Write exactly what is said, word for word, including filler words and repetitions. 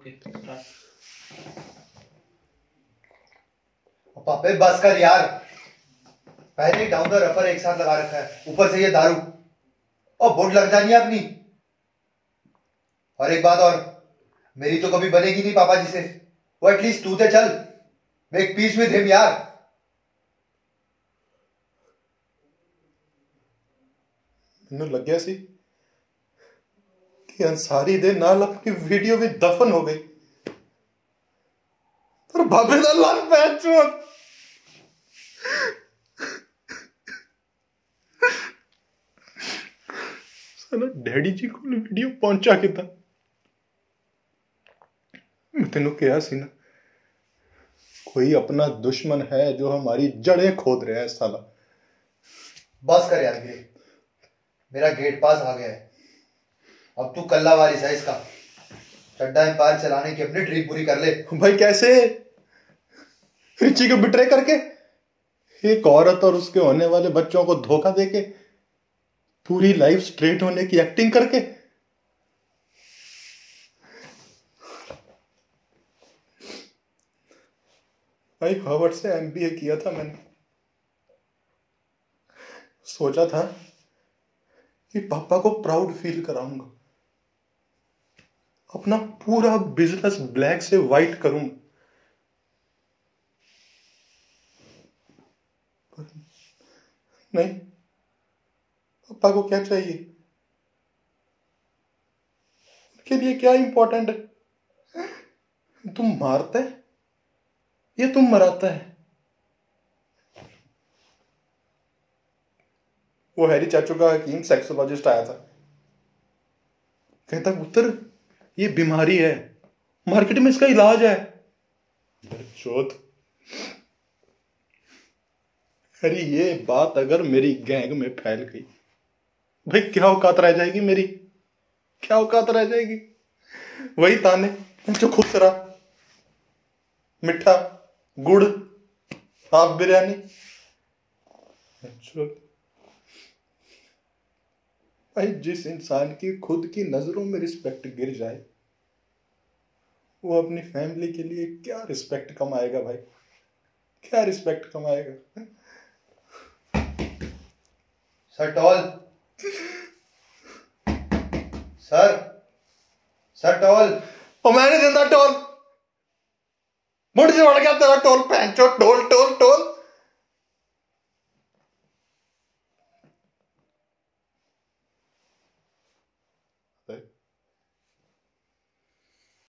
Okay start. पापे बस कर यार, पहले डाउन द रफर एक साथ लगा रखा है, ऊपर से ये दारू और बोर्ड लग जानी है अपनी। और एक बात और, मेरी तो कभी बनेगी नहीं पापा जी से, वो एटलीस्ट तू तो चल, मेक पीस विद हिम यार। मैनू लग्या सी कि अंसारी दे नाल अपनी वीडियो भी दफन हो गई, पर बाबे दा लड़ पैच चोट साला डैडी जी को वीडियो पहुंचा के था। मैं तेनू कहा सी ना, कोई अपना दुश्मन है जो हमारी जड़ें खोद रहा है साला। बस कर यार गिरे, मेरा गेट पास आ गया है, अब तू कल्ला वारिस है इसका। चड्डा एम्पायर चलाने की अपनी ड्रीम पूरी कर ले। भाई कैसे? रिची को बिट्रे करके, एक औरत और उसके होने वाले बच्चों को धोखा देके, पूरी लाइफ स्ट्रेट होने की एक्टिंग करके। भाई हार्वर्ड से एमबीए किया था मैंने, सोचा था कि पापा को प्राउड फील कराऊंगा, अपना पूरा बिजनेस ब्लैक से व्हाइट करूंगा। पर नहीं, पापा को क्या चाहिए, उनके लिए क्या इंपॉर्टेंट है? तुम मारते है या तुम मराता है? वो हैरी चाचू का हकीम सेक्सोलॉजिस्ट आया था, कहता पुत्र ये बीमारी है, मार्केट में इसका इलाज है। चौथ अरे ये बात अगर मेरी गैंग में फैल गई, भाई क्या औकात रह जाएगी मेरी, क्या औकात रह जाएगी? वही ताने जो खुश रहा, मिठा गुड़ हाफ बिरयानी। भाई जिस इंसान की खुद की नजरों में रिस्पेक्ट गिर जाए, वो अपनी फैमिली के लिए क्या रिस्पेक्ट कमाएगा भाई, क्या रिस्पेक्ट कमाएगा? Sir toll, sir sir toll. और मैंने देता टोल, मुड़ से बढ़ गया तेरा टोल, पैंचो टोल टोल टोल।